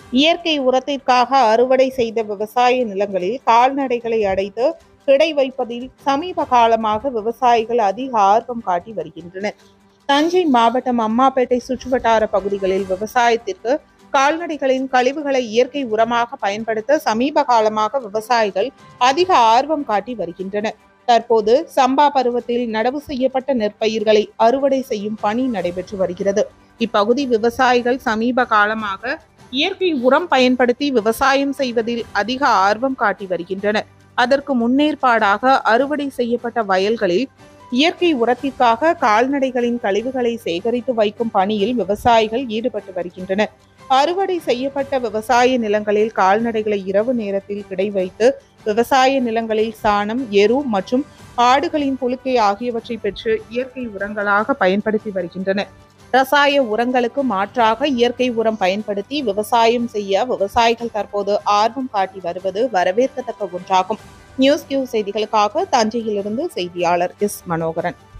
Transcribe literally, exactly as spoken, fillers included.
இயற்கை உரத்திற்காக அறுவடை செய்த விவசாய நிலங்களில் கால்நடைகளை அடைத்து கிடை வைப்பதில் சமீப காலமாக விவசாயிகள் அதிக ஆர்வம் காட்டி வருகின்றனர். தஞ்சை மாவட்டம் அம்மாப்பேட்டை சுற்றுவட்டார பகுதிகளில் விவசாயத்திற்கு கால்நடைகளின் கழிவுகளை இயற்கை உரமாக பயன்படுத்த சமீப காலமாக விவசாயிகள் அதிக ஆர்வம் காட்டி வருகின்றனர். தற்போது சம்பா பருவத்தில் நடவு செய்யப்பட்ட நெற்பயிர்களை அறுவடை செய்யும் பணி நடைபெற்று வருகிறது. இப்பகுதி விவசாயிகள் சமீப காலமாக இயற்கை உரம் பயன்படுத்தி விவசாயம் செய்வதில் அதிக ஆர்வம் காட்டி வருகின்றனர். அதற்கு முன்னேற்பாடாக அறுவடை செய்யப்பட்ட வயல்களில் இயற்கை உரத்திற்காக கால்நடைகளின் கழிவுகளை சேகரித்து வைக்கும் பணியில் விவசாயிகள் ஈடுபட்டு வருகின்றனர். அறுவடை செய்யப்பட்ட விவசாய நிலங்களில் கால்நடைகளை இரவு நேரத்தில் கிடை வைத்து விவசாய நிலங்களில் சாணம், எரு மற்றும் ஆடுகளின் புழுக்கை ஆகியவற்றை பெற்று இயற்கை உரங்களாக பயன்படுத்தி வருகின்றனர். ரசாய உரங்களுக்கு மாற்றாக இயற்கை உரம் பயன்படுத்தி விவசாயம் செய்ய விவசாயிகள் தற்போது ஆர்வம் காட்டி வருவது வரவேற்கத்தக்க ஒன்றாகும். நியூஸ் கியூ செய்திகளுக்காக தஞ்சையிலிருந்து செய்தியாளர் எஸ் மனோகரன்.